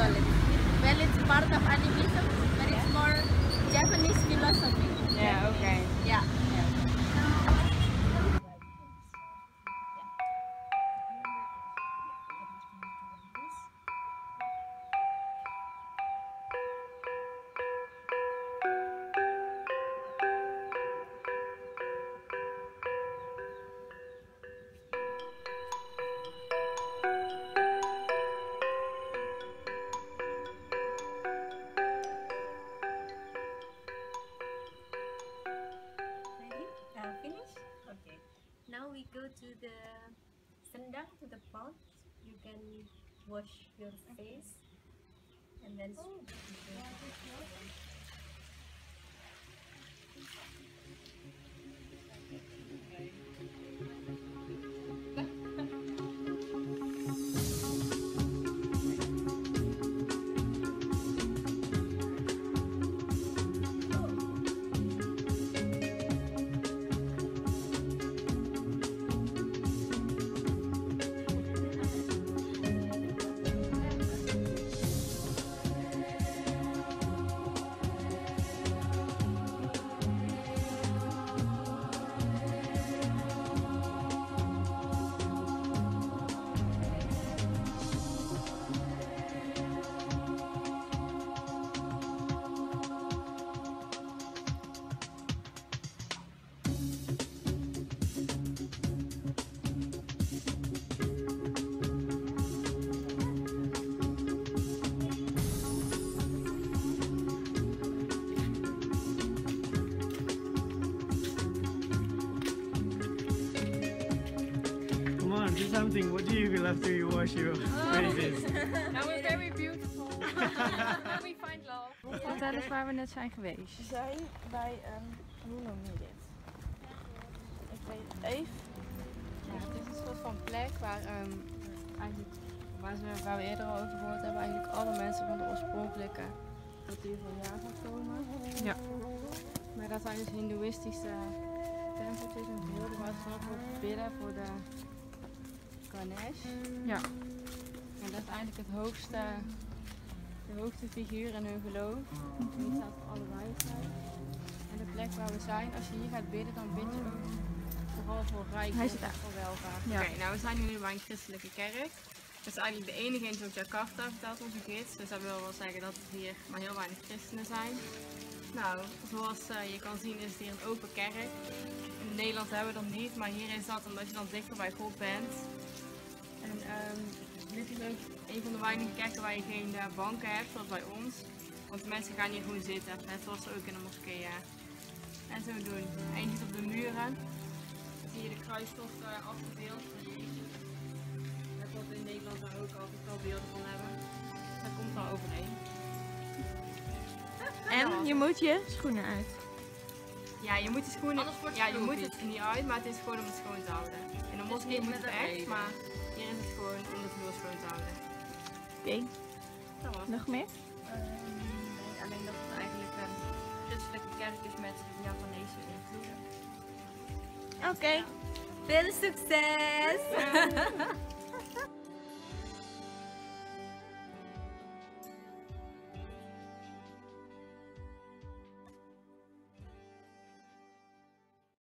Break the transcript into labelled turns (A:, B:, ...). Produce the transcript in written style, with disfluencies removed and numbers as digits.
A: college. Well, it's part of animism, but it's more Japanese philosophy.
B: Yeah, okay.
A: Yeah.
C: Finish? Okay. Now we go to the sendang, to the pot. You can wash your face and then
D: Come on, do something. What do you feel after you wash your faces?
B: Now we're very beautiful. Now we find love. Vertel eens waar we net zijn geweest.
E: We zijn bij, hoe noem je dit? Ik weet het even.
B: Ja, het is een soort van plek waar, eigenlijk, waar we eerder al over gehoord hebben, eigenlijk alle mensen van de oorspronkelijke cultuur van Java komen. Ja. Maar dat zijn dus hindoeïstische tempeltjes en beelden waar ze dan voor bidden voor de Ganesh. Ja. En dat is eigenlijk de hoogste figuur in hun geloof. Die staat voor alle wijsheid. En de plek waar we zijn, als je hier gaat bidden, dan bid je ook vooral voor rijkdom en voor welvaart. Ja. Oké, nou we zijn nu bij een christelijke kerk. Dat is eigenlijk de enige in Jakarta, vertelt onze gids. Dus dat wil wel zeggen dat er hier maar heel weinig christenen zijn. Nou, zoals je kan zien is het hier een open kerk. In Nederland hebben we dat niet, maar hier is dat omdat je dan dichter bij God bent. En dit is ook een van de weinige kerken waar je geen banken hebt, zoals bij ons. Want de mensen gaan hier gewoon zitten, net zoals ze ook in de moskeeën en zo doen. Eentje op de muren, dan zie je de kruistocht afgebeeld. Net wat we in Nederland daar ook altijd wel beelden van hebben. Dat komt wel overeen.
E: En je moet je schoenen uit.
B: Ja, je moet de schoenen, ja, je moet het er niet uit, maar het is gewoon om het schoon te houden. In de moskee moet het echt, maar hier is het gewoon om de vloer schoon te houden.
E: Oké. Nog meer?
B: Nee, alleen dat het eigenlijk een christelijke kerk is met Japanese invloeden.
A: Oké. Veel succes!